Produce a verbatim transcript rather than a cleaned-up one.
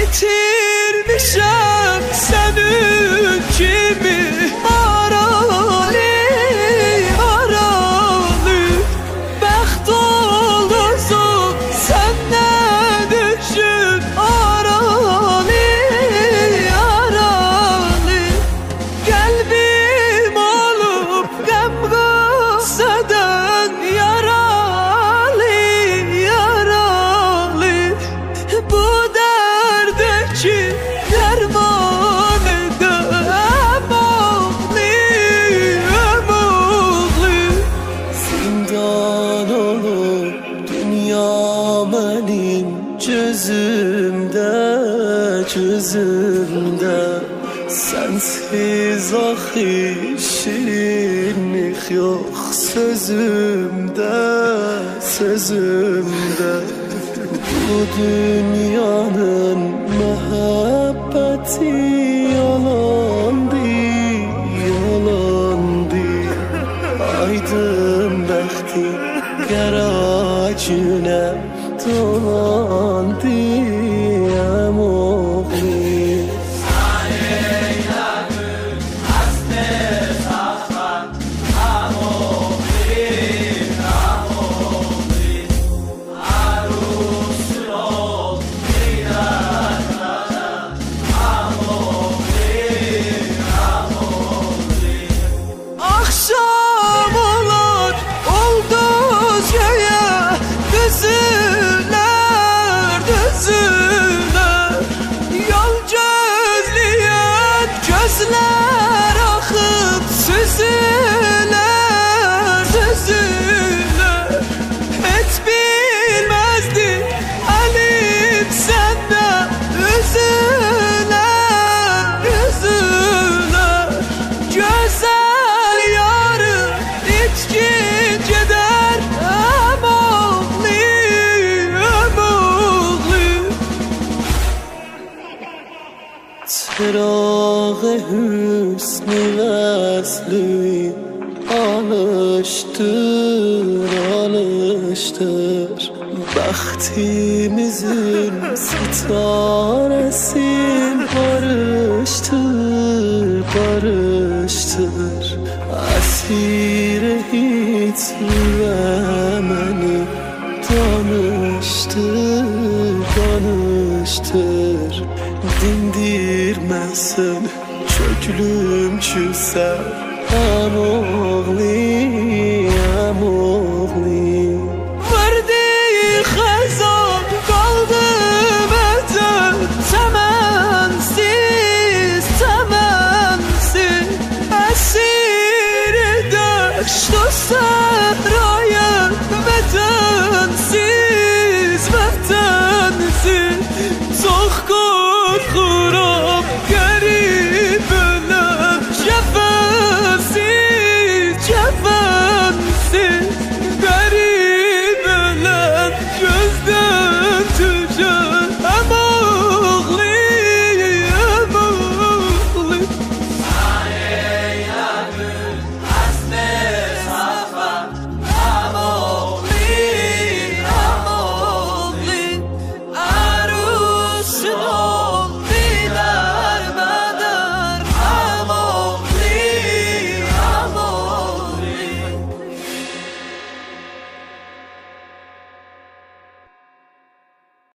Yitirmişəm sənin kimi aralı, aralı. Bəxt olduzum səndən düşüb aralı, aralı. Qəlbim olub qəm-qüssədən yaralı, yaralı. Bu ki derman edem oğlu, oğlu. Zindan olur dünya benim gözümde, gözümde. Sensiz ahi şirinlik yok sözümde, sözümde. Bu dünyanın muhabbeti yalandı, yalandı. Aydın bəxti qəracünə dolandı, əm oğlu. Akşam olur ulduz göğe düzüler, düzüler. Yol gözleyen gözler akıp süzüler, süzüler. Hiç bilmezdi elim senden üzüler, üzüler. Güzel yarım içkinceder em oğlu, em oğlu. Çırağı hüsnü vesli alıştır, alıştır. Bəxtimizin sitaresin barıştır, barıştır. Əsir hiç məni danıştır, danıştır. Dindirməsin çökülüm küsə em oğlu.